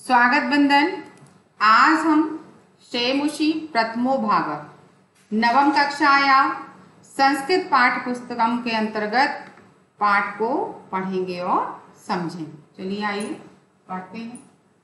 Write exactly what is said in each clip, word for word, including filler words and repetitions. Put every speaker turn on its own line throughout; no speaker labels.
स्वागत बंदन। आज हम शेमुषी प्रथमो भाग नवम कक्षाया संस्कृत पाठ्य पुस्तकम के अंतर्गत पाठ को पढ़ेंगे और समझेंगे। चलिए आइए पढ़ते हैं।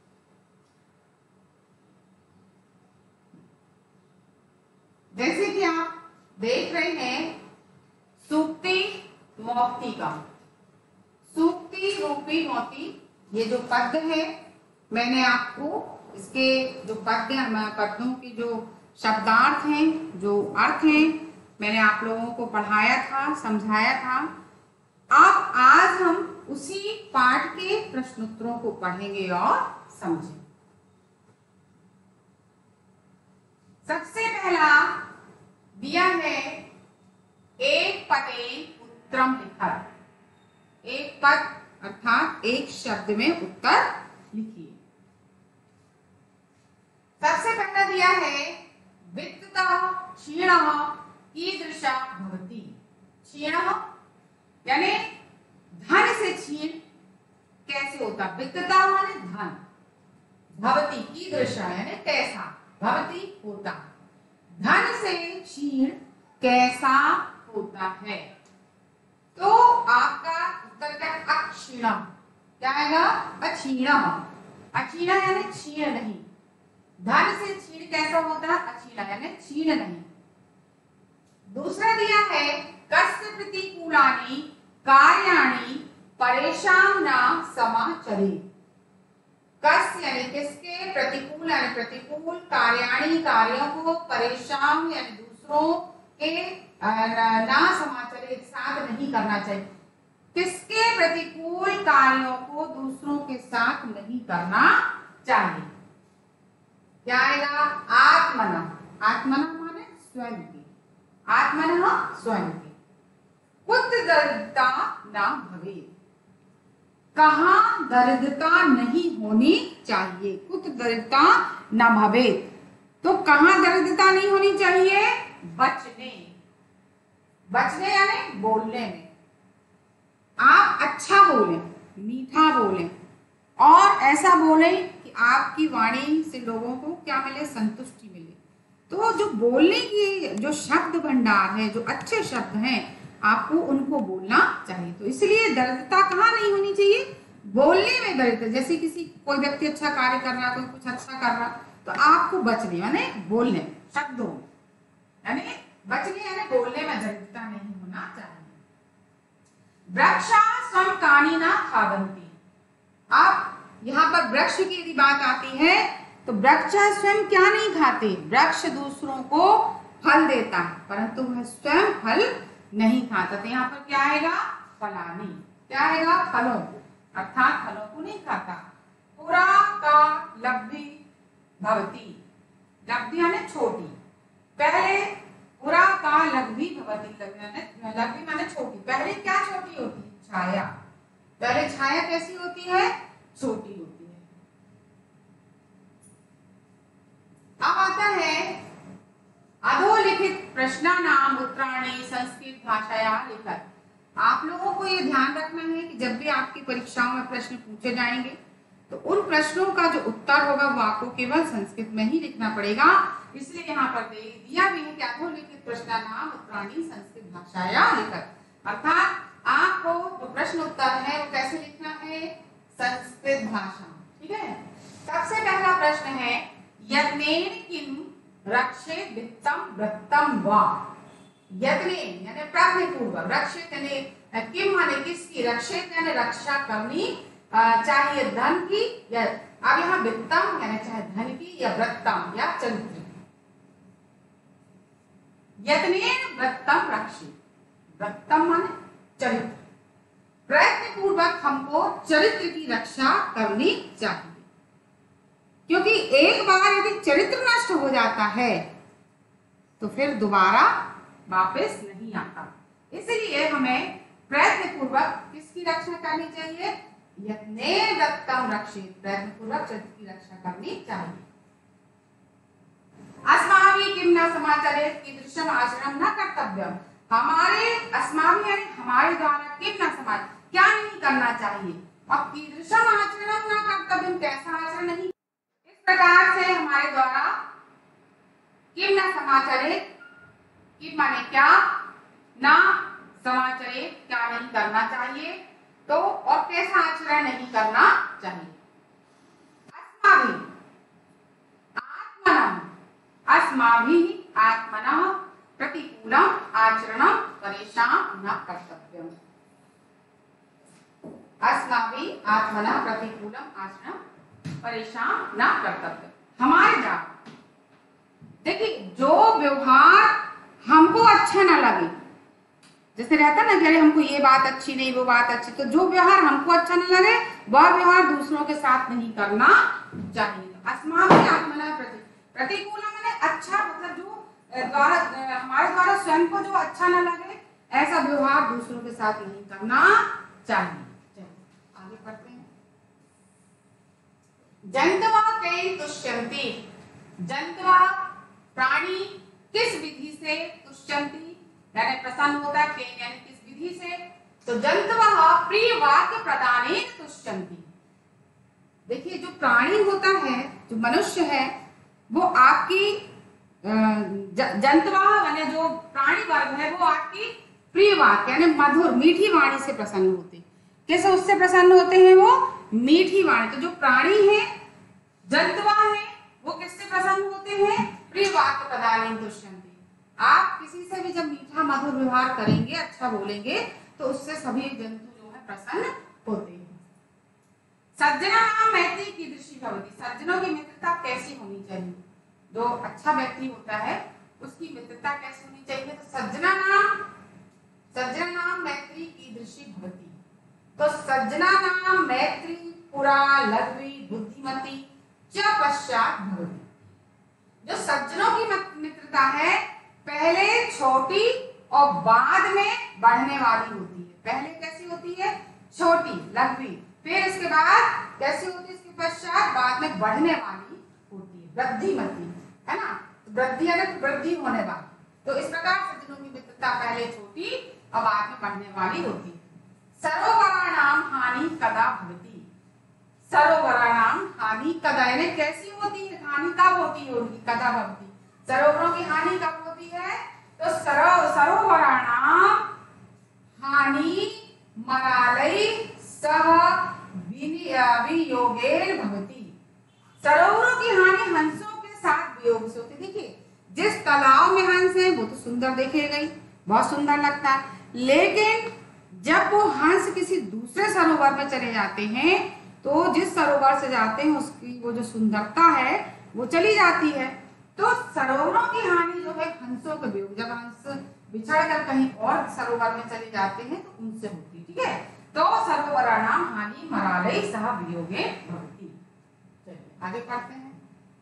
जैसे कि आप देख रहे हैं सूक्ति मोक्ति का सूक्ति रूपी मोती, ये जो पद्य है मैंने आपको इसके जो पद्य पद्यों के जो शब्दार्थ हैं, जो अर्थ हैं, मैंने आप लोगों को पढ़ाया था, समझाया था। अब आज हम उसी पाठ के प्रश्नोत्तरों को पढ़ेंगे और समझेंगे। सबसे पहला दिया है एक पदे उत्तरम लिखत। एक पद अर्थात एक शब्द में उत्तर लिखिए। सबसे पहला दिया है वित्ततः क्षीणः कीदृशः भवति। क्षीणः यानी धन से क्षीण कैसे होता, वित्ततः माने धन, भवति कीदृशः यानी कैसा, भवति होता, धन से क्षीण कैसा होता है। तो आपका उत्तर क्या, अक्षीण। क्या आएगा, अक्षीण। अक्षीण यानी क्षीण नहीं, धन से क्षीण कैसा होता है, अक्षीण यानी क्षीण नहीं। दूसरा दिया है कस्य प्रतिकूलानि कार्याणि परेशान न समाचरेत्। कस्य यानी किसके, प्रतिकूल यानी प्रतिकूल, कार्याणि कार्यों को, परेशान यानी दूसरों के ना समाचरेत् साथ नहीं करना चाहिए। किसके प्रतिकूल कार्यों को दूसरों के साथ नहीं करना चाहिए। क्या आएगा, आत्मन। आत्मन माने स्वयं की, आत्मन स्वयं की। कुत्र दरिद्रता न भवेत्, कहाँ दरिद्रता नहीं होनी चाहिए, कुत्र दरिद्रता न भवेत्। तो कहाँ दरिद्रता नहीं होनी चाहिए, बचने, बचने यानी बोलने में। आप अच्छा बोलें, मीठा बोलें और ऐसा बोलें कि आपकी वाणी से लोगों को क्या मिले, संतुष्टि मिले। तो जो बोलने की जो शब्द भंडार है, जो अच्छे शब्द हैं, आपको उनको बोलना चाहिए। तो इसलिए दरिद्रता कहाँ नहीं होनी चाहिए, बोलने में दरिद्रता। जैसे किसी कोई व्यक्ति अच्छा कार्य कर रहा, कोई कुछ अच्छा कर रहा, तो आपको बचने यानी बोलने, शब्दों यानी बचने यानी बोलने में दरिद्रता नहीं होना चाहिए। वृक्षा स्वयं कानी ना खावंती। अब यहाँ पर वृक्ष की यदि बात आती है तो वृक्ष स्वयं क्या नहीं खाते, वृक्ष दूसरों को फल देता है परंतु वह स्वयं फल नहीं खाता। तो यहाँ पर क्या आएगा, फलानी। क्या आएगा, फलों को, अर्थात फलों को नहीं खाता। पुरा का लब्धि भवती। लब्धि यानी छोटी, पहले पुरा का लब्धि भवती, लब्धि माने छोटी। पहले क्या छोटी होती है, छाया। पहले छाया कैसी होती है, छोटी होती है। अब आता है अधोलिखित प्रश्नानाम उत्तराणि संस्कृत भाषाया लिखत। आप लोगों को ये ध्यान रखना है कि जब भी आपकी परीक्षाओं में प्रश्न पूछे जाएंगे तो उन प्रश्नों का जो उत्तर होगा वो आपको केवल संस्कृत में ही लिखना पड़ेगा। इसलिए यहाँ पर दिया भी है कि अधोलिखित प्रश्नानाम उत्तराणि संस्कृत भाषाया लिखत, अर्थात आपको जो प्रश्न उत्तर है वो कैसे लिखना है, संस्कृत भाषा। ठीक है। सबसे पहला प्रश्न है यत्नेन किम रक्षेत वित्तम वृत्तम वा। यत्नेन यानी प्रश्न पूर्वक, रक्षित यानी किम माने किसकी, रक्षित यानी रक्षा करनी चाहिए धन की, या अब यहाँ वित्तम यानी चाहे धन की, या वृत्तम या चरित्र। यत्नेन वृत्तम रक्षित, वृत्तम माने चरित्र। प्रयत्न पूर्वक हमको चरित्र की रक्षा करनी चाहिए, क्योंकि एक बार यदि चरित्र नष्ट हो जाता है तो फिर दोबारा वापस नहीं आता। इसलिए हमें प्रयत्न पूर्वक किसकी रक्षा करनी चाहिए, यत्नेन वृत्तम रक्षित, प्रयत्न पूर्वक चरित्र की रक्षा करनी चाहिए। अस्माभिः किम न समाचरेत् कीदृशम् आचरणं न कर्तव्यम्। हमारे अस्माभिः यानी हमारे द्वारा किम न समाच क्या नहीं करना चाहिए, अब कीदृशम् आचरणं न कर्तव्यम् कैसा आचरण नहीं है हमारे द्वारा किम न समाचरे, किम माने क्या, ना समाचरे क्या नहीं करना चाहिए, तो और कैसा आचरण नहीं करना चाहिए। अस्माभिः आत्मनः, अस्माभिः आत्मनः प्रतिकूलम आचरणं परेशान न कर्तव्यम्। अस्माभिः आत्मनः प्रतिकूलम आचरणं परेशान न कर्तव्यम्। हमारे द्वारा देखिए जो व्यवहार हमको अच्छा ना लगे, जैसे रहता ना कि अरे हमको ये बात अच्छी नहीं वो बात अच्छी, तो जो व्यवहार हमको अच्छा ना लगे वह व्यवहार दूसरों के साथ नहीं करना चाहिए। अस्माभिः आत्मनः प्रति, प्रतिकूल माने अच्छा, मतलब जो द्वारा हमारे द्वारा स्वयं को जो अच्छा ना लगे ऐसा व्यवहार दूसरों के साथ नहीं करना चाहिए। चलिए आगे पढ़ते हैं। जंतवः कैः तुष्यन्ति, जंतवः प्राणी किस विधि से तुष्यन्ति यानी प्रसन्न होता है, कैः यानी किस विधि से, तो जंतवः प्रिय वाक्य प्रदानेन तुष्यन्ति। देखिए जो प्राणी होता है, जो मनुष्य है, वो आपकी जंतवः माने जो प्राणी वर्ग है वो आपकी प्रिय वाक्य यानी मधुर मीठी वाणी से प्रसन्न होते। कैसे उससे प्रसन्न होते हैं? वो मीठी वाणी। तो जो प्राणी है जंतवः है वो किससे प्रसन्न होते हैं? प्रिय वाक्य प्रदानेन तुष्यन्ति। आप किसी से भी जब मीठा मधुर व्यवहार करेंगे, अच्छा बोलेंगे, तो उससे सभी जंतु जो है प्रसन्न होते हैं। सज्जनानां मैत्री कीदृशी भवति, सज्जनों की मित्रता कैसी होनी चाहिए? जो अच्छा व्यक्ति होता है उसकी मित्रता कैसी होनी चाहिए? तो सज्जनानां, सज्जनानां मैत्री कीदृशी भवति, तो सज्जनानां मैत्री पुरा लघ्वी बुद्धिमती च पश्चात् भवति। जो सज्जनों की मित्रता है पहले छोटी और बाद में बढ़ने वाली होती है। पहले कैसी होती है? छोटी लघ्वी, फिर इसके बाद कैसी होती है? इसके पश्चात बाद में बढ़ने वाली होती है, वृद्धिमती, है ना। तो वृद्धि यानी वृद्धि होने वाली। तो इस प्रकार सज्जनों की मित्रता पहले छोटी और बाद में बढ़ने वाली होती है। सरोवराणां हानि कदा भवति, सरोवराणां हानि कदा यानी कैसी होती है? हानि कब होती है उनकी? कदा भवति, सरोवरों की हानि कब होती है? तो सरो सरोवराणां हानि मरालै सह वियोगेन भवति। सरोवरों की हानि हंसों के साथ वियोग से होती। देखिए जिस तालाब में हंस है वो तो सुंदर देखेगा ही, बहुत सुंदर लगता है, लेकिन जब वो हंस किसी दूसरे सरोवर में चले जाते हैं तो जिस सरोवर से जाते हैं उसकी वो जो सुंदरता है वो चली जाती है। तो सरोवरों की हानि जो है हंसों के वियोग, जब हंस बिछड़ कर कहीं और सरोवर में चले जाते हैं तो उनसे होती है। ठीक है, तो सरोवराणां हानि मरालै सह वियोगे भवति। चलिए आगे पढ़ते हैं।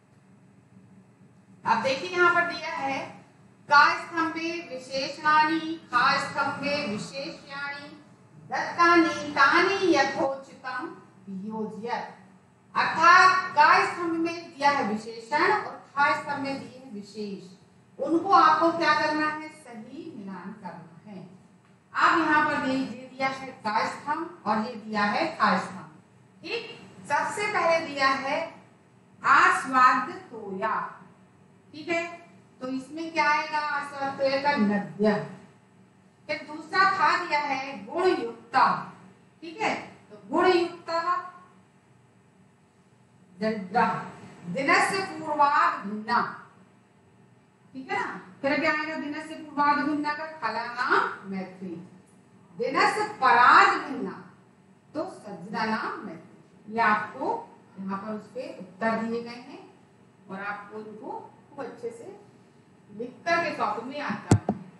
अब देखिए यहाँ पर दिया है का स्तंभे विशेषणानि, खा स्तंभे विशेष्याणि, दत्तानि तानि यथोचितं वियोज्यत। अर्थात का स्तंभ में दिया है विशेषण और खा स्तंभ में दिए है विशेष, उनको आपको क्या करना है? सही मिलान करना है। अब यहाँ पर ये दिया है का स्तंभ और ये दिया है खा स्तंभ। ठीक, सबसे पहले दिया है आस्वाद्य तोया। ठीक है, तो इसमें क्या आएगा? आस्वाद्य तोया का नद्य। फिर दूसरा खा दिया है गुण युक्त। ठीक है, तो गुण युक्त दिनस्य पूर्वाद भिन्ना। ठीक है ना, फिर क्या आएगा? दिनस्य पूर्वाद भिन्ना का फलानाम मैत्री, दिनस्य पराद भिन्ना तो सज्जनानाम मैत्री। ये आपको यहाँ पर उसके उत्तर दिए गए हैं और आपको इनको खूब अच्छे से लिख कर के कॉपी में याद करना है।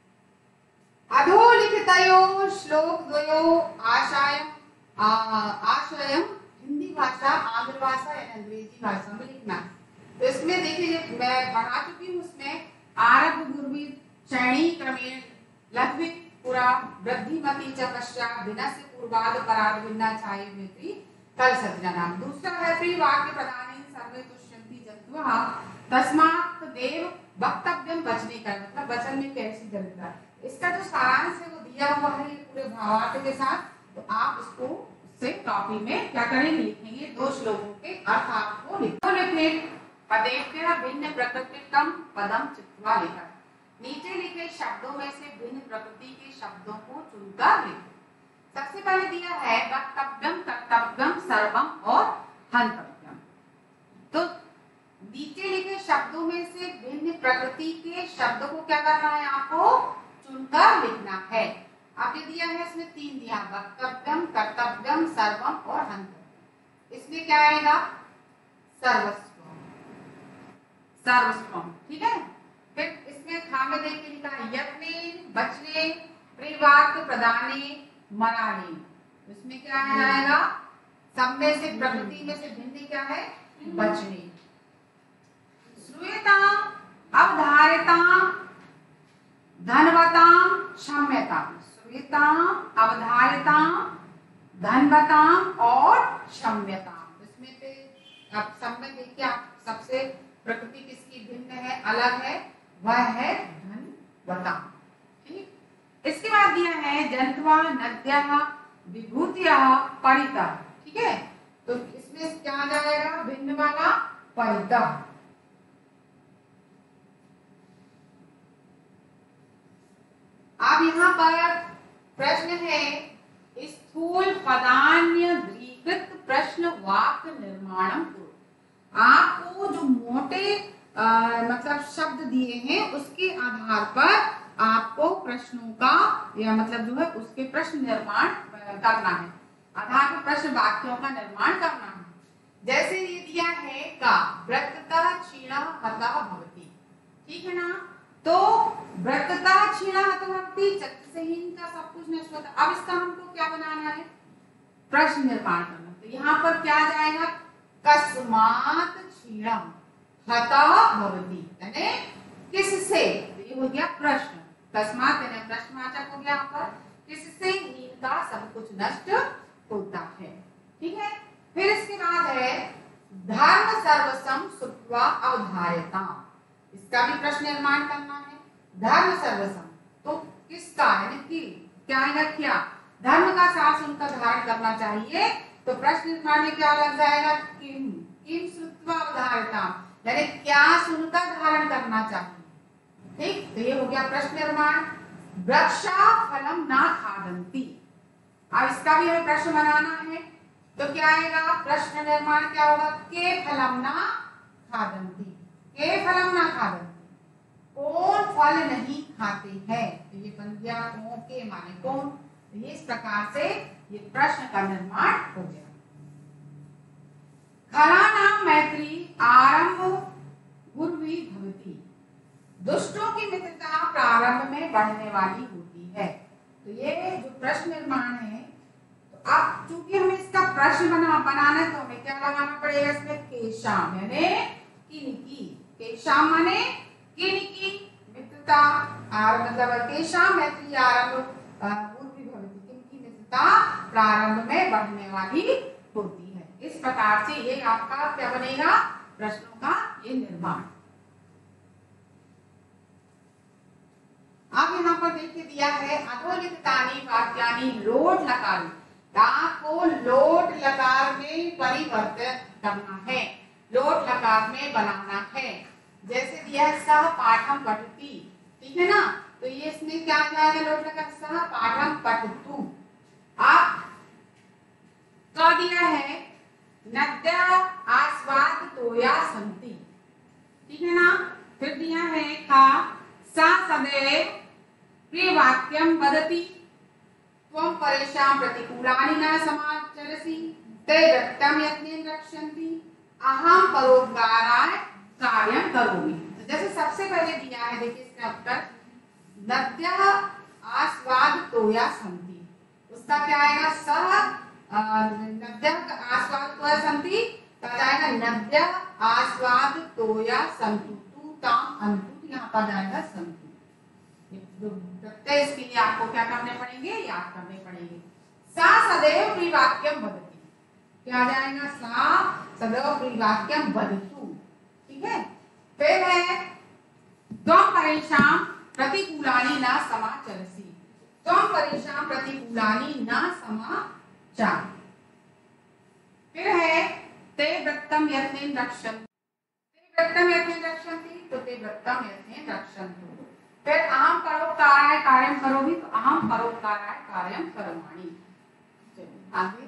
अधोलिखितयो श्लोक द्वयो आशयम आशयम हिंदी भाषा, आंध्र भाषा या अंग्रेजी भाषा में लिखना। तो इसमें देखिए मैं पढ़ा चुकी हूँ, उसमें आरभ गुरुवी श्रेणी क्रमेण लघ्वी पुरा वृद्धिमती च पश्चात् दिनस्य पूर्वाद पराद भिन्ना छाये मैत्री कल सज्जनानाम। दूसरा है प्रिय वाक्य प्रदानेन सर्वे तुष्यन्ति जंतवः तस्मात् देव वक्तव्यम वचने का, मतलब वचन में कैसी दरिद्रता। इसका जो सारांश है वो दिया हुआ है पूरे भावार्थ के साथ। तो आप इसको से कॉपी में क्या करेंगे? लिखेंगे। दो श्लोकों के अर्थ आपको लिखो। लिखने पदेभ्यः भिन्न प्रकृतिकम पदम चित्वा लिखा। नीचे लिखे शब्दों में से भिन्न प्रकृति के शब्दों को चुनकर लिखो। सबसे पहले दिया है वक्तव्यम, कर्तव्यम, सर्वम और हंतव्यम। तो नीचे लिखे शब्दों में से भिन्न प्रकृति के शब्दों को क्या करना है, आपको चुनकर लिखना है। अब ये दिया है, इसमें तीन दिया, वक्तव्यम, कर्तव्यम, सर्वम और हंतव्यम। इसमें क्या आएगा, सर्वस्वम, सर्वस्वम, ठीक है। फिर इसमें खा में देख के लिखा है यत्ने, बचने, प्रिवाक्य, प्रदाने, मनाने। इसमें क्या आएगा, सब में से प्रकृति में से भिन्न क्या है, बचने। श्रूयता, अवधार्यता, धनवता, क्षम्यता। श्रूयता, अवधार्यता, धनवता और क्षम्यता। इसमें पे अब सब में देखिए, आप सबसे प्रकृति किसकी भिन्न है, अलग है, वह है धनवता। ठीक। इसके बाद दिया है जंत्वा, नद्यः, विभूतियः, परितः। ठीक है, तो इसमें क्या आ जाएगा, भिन्न वाला परितः। अब यहाँ पर प्रश्न है, स्थूल पदान्य द्विकृत प्रश्न वाक्य निर्माणम करो। आपको जो मोटे आ, मतलब शब्द दिए हैं उसके आधार पर आपको प्रश्नों का या मतलब जो है उसके प्रश्न निर्माण करना है, आधार पर प्रश्न वाक्यों का निर्माण करना है। जैसे ये दिया है का व्रततः क्षीणः हतः भवति, ठीक है ना। तो व्रततः क्षीणः हतः भवति, चक्षुषहीन का सब कुछ नष्ट होता। अब इसका हमको क्या बनाना है, प्रश्न निर्माण करना। तो यहाँ पर क्या जाएगा, कस्मात् क्षीणः हतः भवति, यानी किससे, तो ये हो गया प्रश्न। कस्मात् यानी प्रश्नवाचक हो गया, यहाँ पर किससे हीन का सब कुछ नष्ट होता है। ठीक है। फिर इसके बाद है धर्म सर्वसम श्रुत्वा अवधार्यता। इसका भी प्रश्न निर्माण करना है। धर्म सर्वसम तो किसका, यानी कि क्या है, क्या धर्म का सार सुनकर धारण करना चाहिए। तो प्रश्न निर्माण में क्या लग जाएगा, किम, किम श्रुत्वा अवधार्यता, यानी क्या सुनकर धारण करना चाहिए। ठीक, तो ये हो गया प्रश्न निर्माण। वृक्षा फलम ना खादन्ति, अब इसका भी हमें प्रश्न बनाना है। तो क्या आएगा, प्रश्न निर्माण क्या होगा, के फलम ना खादन्ति, के फलम ना खादन्ति, कौन फल नहीं खाते हैं। तो ये बन गया कौन के माने कौन। तो ये इस प्रकार से ये प्रश्न का निर्माण हो गया। खरानाम मैत्री आरंभ गुर्वी भवति, दुष्टों की मित्रता प्रारंभ में बढ़ने वाली होती है। तो ये जो प्रश्न निर्माण है, तो अब चूंकि हमें इसका प्रश्न बना बनाना है तो हमें क्या लगाना पड़ेगा, इसमें केशाम यानी किनकी, केशाम माने किनकी मित्रता, और मतलब केशाम मैत्री आरंभ गुर्वी भवति, किनकी मित्रता प्रारंभ में बढ़ने वाली होती है। इस प्रकार से ये आपका क्या बनेगा, प्रश्नों का ये निर्माण। अब यहाँ पर देखिए दिया है अधोलिखितानि वाक्यानि लोट लकार, ता को लोट लकार में परिवर्तित करना है, लोट लकार में बनाना है। जैसे दिया है सह पाठम पठति, ठीक है ना। तो ये इसमें क्या आ जाएगा, लोट लकार सह पाठम पठतु। आप क्या दिया है, नद्या आस्वाद तोया संति, ठीक है ना। फिर दिया है खा सा सदैव प्रिय वाक्यम वदति, त्वं परेषां प्रतिकूलानि न समाचरसि, ते रक्तम यत्नेन रक्षन्ति, अहम परोपकाराय कार्यं करोमि। तो जैसे सबसे पहले दिया है, देखिए इसका उत्तर, नद्यः आस्वाद तोया संति, उसका क्या आएगा, सह नद्यः आस्वाद तोया संति, तो जाएगा नद्यः आस्वाद तोया संतु, तू ताम अंतु, यहाँ पर जाएगा संतु। इसके लिए आपको क्या करने पड़ेंगे, याद करने पड़ेंगे। सा सदैव प्रियवाक्यम वदति, क्या जाएगा, सा सदैव प्रियवाक्यम वदतु, ठीक है। फिर है त्वं परेषां प्रतिकूलानि न समाचरसि, त्वं परेषां प्रतिकूलानि न समाचार। फिर है ते व्रतम यत्नेन रक्षन्ति, ते वृत्तम यथेन रक्षन्ति, तो ते वृत्तम यथेन रक्षन्तु। फिर अहम परोपकाराय कार्यम करोमि, तो अहम परोपकाराय कार्यम करोमि। आगे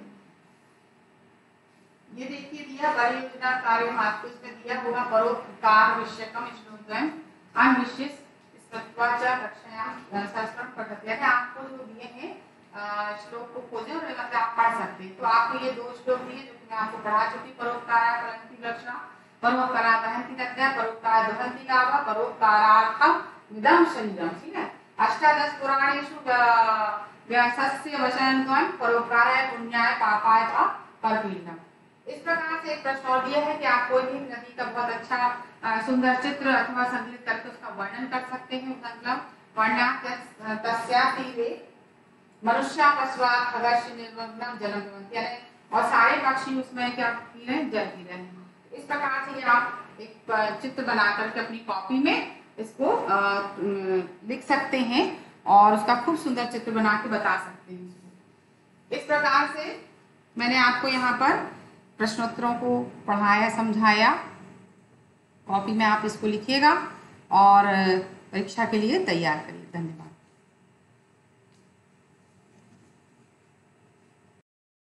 ये देखिए दिया परियोजना कार्य आपको इसमें दिया होगा परोपकार विषयकम श्लोकम अनविशेष सत्वाचा रक्षायाम शास्त्रम पठते हैं। आपको जो दिए हैं श्लोक को खोजें और मतलब आप पढ़ सकते हैं। तो आपको ये दो श्लोक दिए जो कि मैं आपको पढ़ा चुकी। परोपकाराय फलन्ति रक्षा, परोपकाराय वहन्ति तद्या, परोपकाराय दहन्ति लाभा, परोपकारार्थम इदं शरीरम। ठीक है, अष्टादश पुराणेषु व्यासस्य वचनत्वं परोपकाराय पुण्याय पापाय वा परपीडनम। इस प्रकार से एक प्रश्न और दिया है कि आप कोई भी नदी का बहुत अच्छा सुंदर चित्र अथवा संकलित करके उसका वर्णन कर सकते हैं। मतलब वर्णा तस्या तीरे मनुष्य पशुआ खगर्ष निर्वग्नम जलम पिबन्ति, यानी और सारे पक्षी उसमें क्या पी रहे हैं, जल पी रहे हैं। इस प्रकार से आप एक चित्र बना करके अपनी कॉपी में इसको आ, लिख सकते हैं और उसका खूब सुंदर चित्र बना के बता सकते हैं। इस प्रकार से मैंने आपको यहाँ पर प्रश्नोत्तरों को पढ़ाया, समझाया। कॉपी में आप इसको लिखिएगा और परीक्षा के लिए तैयार करिए। धन्यवाद।